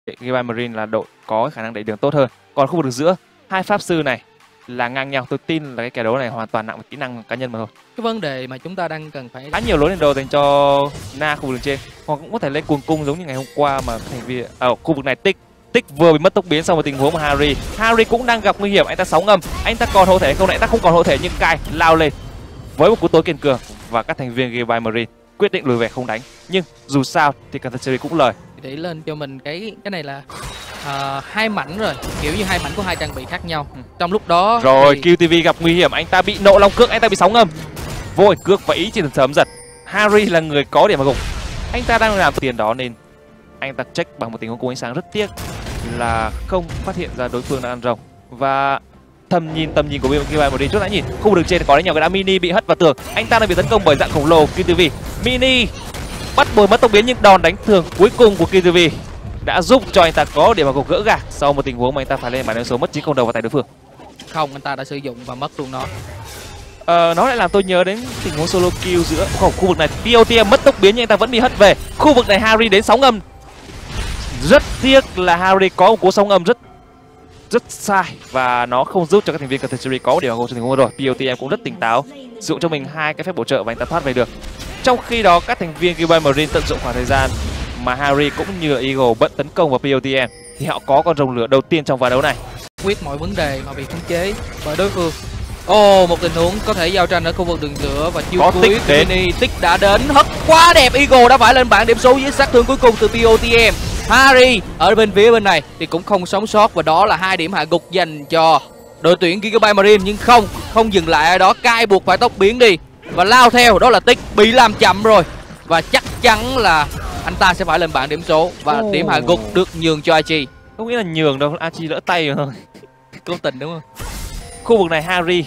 Gibai Marine là đội có khả năng đẩy đường tốt hơn. Còn khu vực đường giữa, hai pháp sư này là ngang nhau. Tôi tin là cái kèo đấu này hoàn toàn nặng về kỹ năng cá nhân mà thôi. Cái vấn đề mà chúng ta đang cần phải khá nhiều lối lên đồ dành cho Na khu vực đường trên, hoặc cũng có thể lên cuồng cung giống như ngày hôm qua mà thành viên ở khu vực này Tích vừa bị mất tốc biến sau một tình huống mà Harry cũng đang gặp nguy hiểm. Anh ta sóng ngầm, anh ta còn hộ thể không? Anh ta không còn hộ thể nhưng Kai lao lên với một cú tối kiên cường và các thành viên Gibai Marine quyết định lùi về không đánh. Nhưng dù sao thì Canthacery cũng lời để lên cho mình cái này là hai mảnh rồi, kiểu như hai mảnh của hai trang bị khác nhau. Trong lúc đó rồi thì... QTV gặp nguy hiểm, anh ta bị nộ long cước, anh ta bị sóng ngầm, vô ảnh cước và ý chỉ sớm giật. Harry là người có điểm mà gục, anh ta đang làm tiền đó nên anh ta check bằng một tình huống cùng ánh sáng. Rất tiếc là không phát hiện ra đối phương đang ăn rồng và tầm nhìn của Gibai Marine chút đã nhìn khu vực đường trên có đánh nhau, cái đã Mini bị hất vào tường, anh ta đang bị tấn công bởi dạng khổng lồ QTV. Mini bắt bồi mất tốc biến nhưng đòn đánh thường cuối cùng của QTV đã giúp cho anh ta có điểm mà gục gỡ gạc sau một tình huống mà anh ta phải lên bảng điểm số mất 9 cộng đầu vào tay đối phương. Không, anh ta đã sử dụng và mất luôn nó. Nó lại làm tôi nhớ đến tình huống solo kill giữa khu vực này. POTM mất tốc biến nhưng anh ta vẫn bị hất về. Khu vực này Harry đến sóng ngầm. Rất tiếc là Harry có một cú sóng ngầm rất sai và nó không giúp cho các thành viên Canthacery có điểm vào trong tình huống rồi. POTM cũng rất tỉnh táo, sử dụng cho mình hai cái phép bổ trợ và anh ta thoát về được. Trong khi đó các thành viên Gibai Marine tận dụng khoảng thời gian mà Harry cũng như là Eagle bận tấn công vào POTM thì họ có con rồng lửa đầu tiên trong ván đấu này. Quyết mọi vấn đề mà bị khống chế bởi đối phương. Một tình huống có thể giao tranh ở khu vực đường giữa và chiêu cuối Mini. Tích đã đến, hất quá đẹp. Eagle đã phải lên bảng điểm số với sát thương cuối cùng từ POTM. Harry ở bên phía bên này thì cũng không sống sót và đó là 2 điểm hạ gục dành cho đội tuyển Gibai Marine. Nhưng không dừng lại ở đó, Kai buộc phải tốc biến đi và lao theo. Đó là Tích bị làm chậm rồi và chắc chắn là anh ta sẽ phải lên bảng điểm số và điểm hạ gục được nhường cho Archie. Không nghĩ là nhường đâu, Archie lỡ tay rồi thôi. Cố tình đúng không? Khu vực này Harry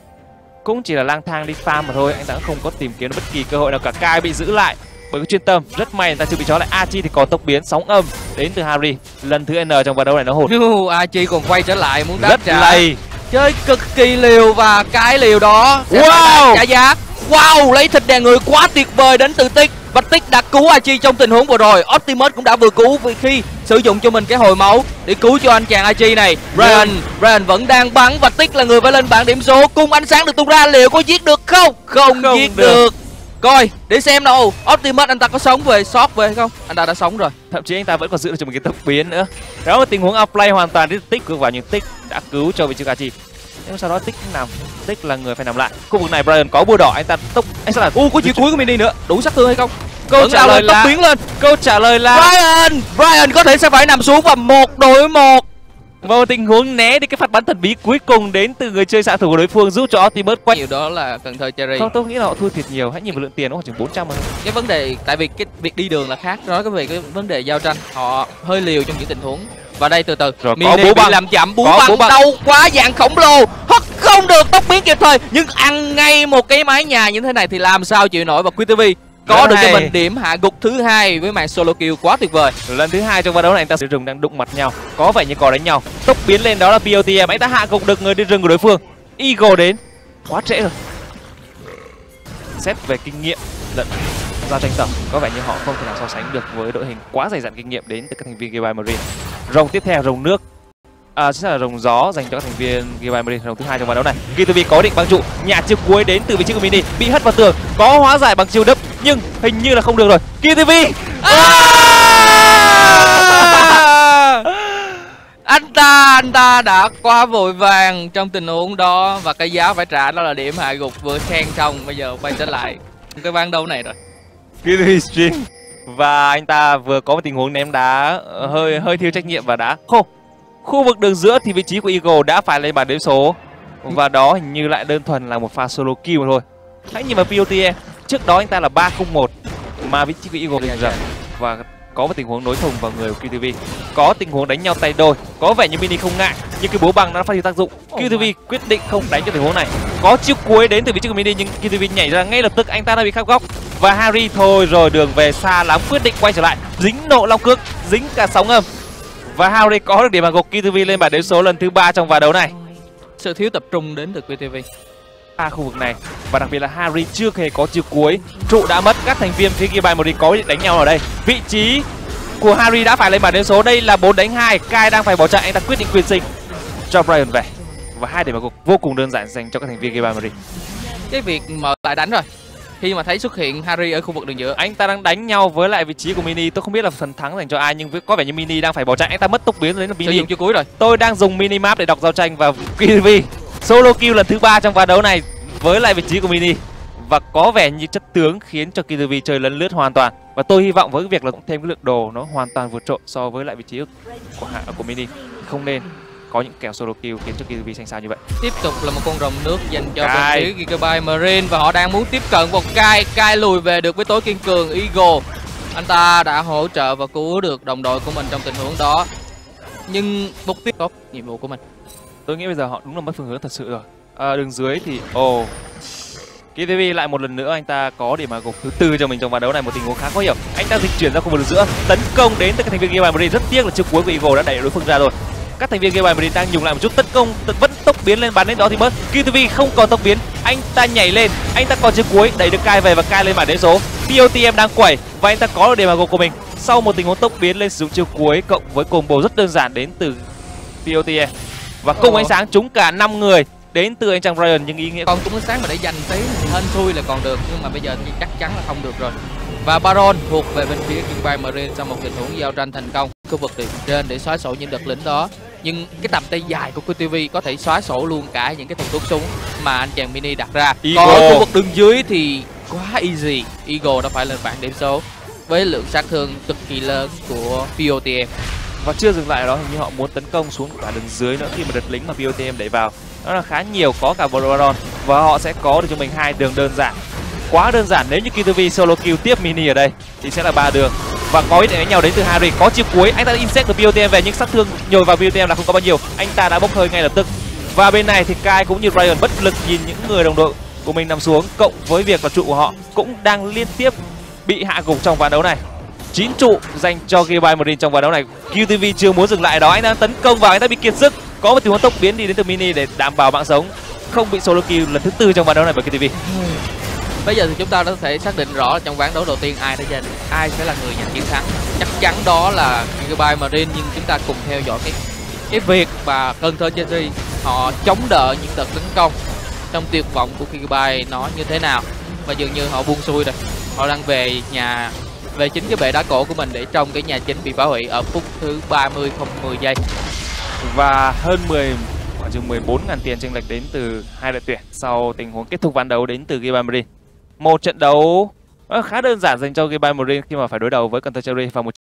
cũng chỉ là lang thang đi farm mà thôi, anh ta cũng không có tìm kiếm được bất kỳ cơ hội nào cả. Kai bị giữ lại bởi cái chuyên tâm, rất may anh ta chưa bị trói lại. Archie thì còn tốc biến sóng âm đến từ Harry lần thứ N trong ván đấu này nó hụt. Archie còn quay trở lại muốn đáp rất trả. lầy, chơi cực kỳ liều và cái liều đó sẽ trả giá. Lấy thịt đè người quá tuyệt vời đến từ Tích và Tích đã cứu Archie trong tình huống vừa rồi. Optimus cũng đã vừa cứu khi sử dụng cho mình cái hồi máu để cứu cho anh chàng Archie này. Ryan vẫn đang bắn và Tích là người phải lên bảng điểm số. Cung ánh sáng được tung ra, liệu có giết được không? Không giết được. Coi để xem nào, Optimus anh ta có sống về, sót về hay không? Anh ta đã sống rồi, thậm chí anh ta vẫn còn giữ được cho một cái tốc biến nữa. Đó là tình huống outplay hoàn toàn đến Tích cược vào nhưng Tích đã cứu cho vị trí Archie. Nhưng sau đó Tích là người phải nằm lại. Khu vực này Brian có bùa đỏ, anh ta anh sẽ là có chiêu cuối của Mini nữa, đủ sát thương hay không? Câu trả lời là tốc biến lên. Câu trả lời là Brian có thể sẽ phải nằm xuống và 1 đối 1. Vào tình huống né đi cái phát bắn thần bí cuối cùng đến từ người chơi xạ thủ của đối phương giúp cho Optimus quay. Điều đó là Cần Thơ Cherry. Không, tôi nghĩ là họ thua thiệt nhiều, hãy nhìn vào lượng tiền nó khoảng chừng 400 thôi. Cái vấn đề tại vì cái việc đi đường là khác, nói về cái vấn đề giao tranh họ hơi liều trong những tình huống. Và đây từ rồi Mini bị làm chậm, búa băng đau quá, dạng khổng lồ hất không được tốc biến kịp thời nhưng ăn ngay một cái mái nhà như thế này thì làm sao chịu nổi. Và QTV có được cho mình điểm hạ gục thứ 2 với màn solo kill quá tuyệt vời. Lần thứ 2 trong ván đấu này anh ta rừng đang đụng mặt nhau, có vẻ như có đánh nhau. Tốc biến lên đó là POTM, anh ta hạ gục được người đi rừng của đối phương. Eagle đến quá trễ rồi. Xét về kinh nghiệm lẫn giao tranh tổng, có vẻ như họ không thể nào so sánh được với đội hình quá dày dặn kinh nghiệm đến từ các thành viên Gibai Marine. Rồng tiếp theo, rồng nước, chính là rồng gió dành cho các thành viên Gibai Marine, rồng thứ 2 trong ván đấu này. QTV có định băng trụ, nhà chiêu cuối đến từ vị trí của Mini, bị hất vào tường, có hóa giải bằng chiêu đấp nhưng hình như là không được rồi. QTV anh ta đã quá vội vàng trong tình huống đó và cái giá phải trả đó là điểm hạ gục vừa khen xong, bây giờ quay trở lại cái ván đấu này rồi. QTV string và anh ta vừa có một tình huống ném đá hơi thiếu trách nhiệm và đá không. Khu vực đường giữa thì vị trí của Eagle đã phải lên bảng điểm số và đó hình như lại đơn thuần là một pha solo kill mà thôi. Hãy nhìn vào POTM, trước đó anh ta là 3-0-1 mà vị trí của Eagle hiện giờ và có một tình huống nối thùng vào người của QTV, có tình huống đánh nhau tay đôi, có vẻ như Mini không ngại nhưng cái búa băng đã phát huy tác dụng. QTV quyết định không đánh cho tình huống này, có chiêu cuối đến từ vị trí của Mini nhưng QTV nhảy ra ngay lập tức, anh ta đã bị khắc góc và Harry thôi rồi, đường về xa lắm, quyết định quay trở lại, dính nộ long cước, dính cả sóng âm và Harry có được điểm hạ gục QTV lên bảng điểm số lần thứ 3 trong ván đấu này. Sự thiếu tập trung đến từ QTV khu vực này và đặc biệt là Harry chưa hề có chiêu cuối, trụ đã mất, các thành viên phía Gibai Marine có định đánh nhau ở đây. Vị trí của Harry đã phải lên bảng điểm số. Đây là 4-2. Kai đang phải bỏ chạy, anh ta quyết định quyền sinh cho Brian về. Và 2 điểm vào gục vô cùng đơn giản dành cho các thành viên G3 Marine. Cái việc mở lại đánh rồi. Khi mà thấy xuất hiện Harry ở khu vực đường giữa, anh ta đang đánh nhau với lại vị trí của Mini. Tôi không biết là phần thắng dành cho ai, nhưng có vẻ như Mini đang phải bỏ chạy. Anh ta mất tốc biến đến là Mini. sử dụng chưa cuối rồi. Tôi đang dùng minimap để đọc giao tranh và KTV solo kill lần thứ 3 trong ván đấu này với lại vị trí của Mini. Và có vẻ như chất tướng khiến cho KTV chơi lấn lướt hoàn toàn. Và tôi hy vọng với cái việc là thêm cái lượng đồ nó hoàn toàn vượt trội so với lại vị trí của Mini. Không nên có những kèo solo kill khiến cho KTV xanh xao như vậy. Tiếp tục là một con rồng nước dành cho bên phía Gigabyte Marine và họ đang muốn tiếp cận một Kai lùi về được với tối kiên cường. Eagle anh ta đã hỗ trợ và cứu được đồng đội của mình trong tình huống đó, nhưng mục tiêu tốt nhiệm vụ của mình. Tôi nghĩ bây giờ họ đúng là mất phương hướng thật sự rồi. Đường dưới thì KTV lại một lần nữa anh ta có điểm mà gục thứ 4 cho mình trong ván đấu này, một tình huống khá khó hiểu. Anh ta dịch chuyển ra khu vực giữa tấn công đến từ các thành viên Gigabyte Marine. Rất tiếc là chiếc cuối của Eagle đã đẩy đối phương ra rồi. Các thành viên Gigabyte Marine đang nhùng lại một chút tấn công, vẫn tốc biến lên bắn đến đó thì mất. KTV không còn tốc biến, anh ta nhảy lên, anh ta còn chiếc cuối đẩy được Kai về và Kai lên bảng điểm số. POTM đang quẩy và anh ta có được điểm mà gục của mình sau một tình huống tốc biến lên sử dụng chiêu cuối cộng với combo rất đơn giản đến từ POTM và cùng ánh sáng trúng cả 5 người đến từ anh chàng Brian. Nhưng ý nghĩa còn cũng ánh sáng mà để dành tí hên xui là còn được, nhưng mà bây giờ thì chắc chắn là không được rồi. Và Baron thuộc về bên phía Gigabyte Marine sau một tình huống giao tranh thành công khu vực điểm trên để xóa sổ những đợt lính đó. Nhưng cái tầm tay dài của KTV có thể xóa sổ luôn cả những cái thùng thuốc súng mà anh chàng Mini đặt ra. Còn ở khu vực đường dưới thì quá easy. Eagle đã phải lên bảng điểm số với lượng sát thương cực kỳ lớn của POTM. Và chưa dừng lại ở đó, hình như họ muốn tấn công xuống cả đường dưới nữa khi mà đợt lính mà POTM đẩy vào đó là khá nhiều, có cả Baron và họ sẽ có được cho mình 2 đường đơn giản. Quá đơn giản, nếu như KTV solo kill tiếp Mini ở đây thì sẽ là 3 đường. Và có ý định đánh nhau đến từ Harry, có chiêu cuối, anh ta đã insect được POTM về nhưng sát thương nhồi vào POTM là không có bao nhiêu, anh ta đã bốc hơi ngay lập tức. Và bên này thì Kai cũng như Brian bất lực nhìn những người đồng đội của mình nằm xuống, cộng với việc là trụ của họ cũng đang liên tiếp bị hạ gục trong ván đấu này. 9 trụ dành cho Gigabyte Marine trong ván đấu này. QTV chưa muốn dừng lại đó, anh đang tấn công vào, anh ta bị kiệt sức, có một tình huống tốc biến đi đến từ Mini để đảm bảo mạng sống, không bị solo kill lần thứ 4 trong ván đấu này bởi QTV. Bây giờ thì chúng ta đã có thể xác định rõ trong ván đấu đầu tiên ai sẽ là người giành chiến thắng. Chắc chắn đó là Gigabyte Marine, nhưng chúng ta cùng theo dõi cái việc mà Center Cherry họ chống đỡ những đợt tấn công trong tuyệt vọng của Gigabyte nó như thế nào. Và dường như họ buông xuôi rồi, họ đang về nhà, về chính cái bệ đá cổ của mình để trông cái nhà chính bị phá hủy ở phút thứ 30 không 10 giây. Và hơn khoảng chừng 14.000 tiền chênh lệch đến từ hai đội tuyển sau tình huống kết thúc ván đấu đến từ Gigabyte Marine. Một trận đấu khá đơn giản dành cho Gigabyte Marine khi mà phải đối đầu với Center Cherry và một